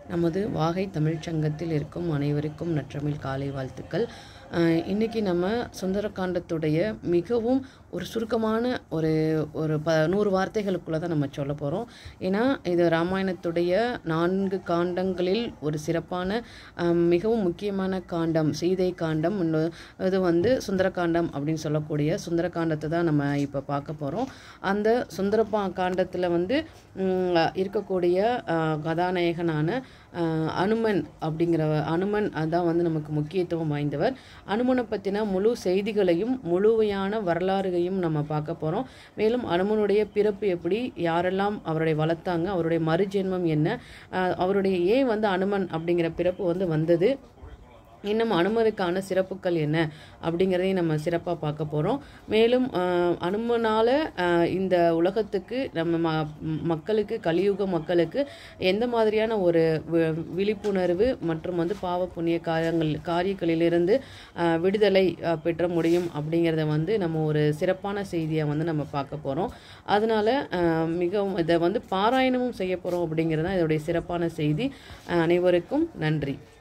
நமது வாகை தமிழ்ச்சங்கத்தில் இருக்கும் அனைவருக்கும் நற்றமிழ் காலை வாழ்த்துக்கள். இன்றைக்கி நம்ம சுந்தரகாண்டத்துடைய மிகவும் ஒரு சுருக்கமான ஒரு ஒரு 100 வார்த்தைகளுக்குள்ளே தான் நம்ம சொல்ல போகிறோம். ஏன்னா இது ராமாயணத்துடைய 4 காண்டங்களில் ஒரு சிறப்பான மிகவும் முக்கியமான காண்டம் சீதை காண்டம். இது சுந்தரகாண்டம் அப்படின்னு சொல்லக்கூடிய சுந்தரகாண்டத்தை தான் நம்ம இப்போ பார்க்க போகிறோம். அந்த காண்டத்தில் இருக்கக்கூடிய கதாநாயகனான அனுமன் அதான் நமக்கு முக்கியத்துவம் வாய்ந்தவர். அனுமனை பற்றின முழு செய்திகளையும் முழுமையான வரலாறுகளையும் நம்ம பார்க்க போகிறோம். மேலும் அனுமனுடைய பிறப்பு எப்படி, யாரெல்லாம் அவருடைய வளர்த்தாங்க, அவருடைய மறுஜென்மம் என்ன, அவருடைய ஏன் அனுமன் அப்படிங்கிற பிறப்பு வந்தது, இன்னும் அனுமனுக்கான சிறப்புகள் என்ன அப்படிங்கிறதையும் நம்ம சிறப்பாக பார்க்க போகிறோம். மேலும் அனுமனால் இந்த உலகத்துக்கு நம்ம மக்களுக்கு கலியுக மக்களுக்கு எந்த மாதிரியான ஒரு விழிப்புணர்வு மற்றும் பாவ புண்ணிய காரியங்களிலிருந்து விடுதலை பெற்ற முடியும் அப்படிங்கிறத நம்ம ஒரு சிறப்பான செய்தியை நம்ம பார்க்க போகிறோம். அதனால் மிகவும் இதை பாராயணமும் செய்ய போகிறோம் அப்படிங்கிறது தான் இதோடைய சிறப்பான செய்தி. அனைவருக்கும் நன்றி.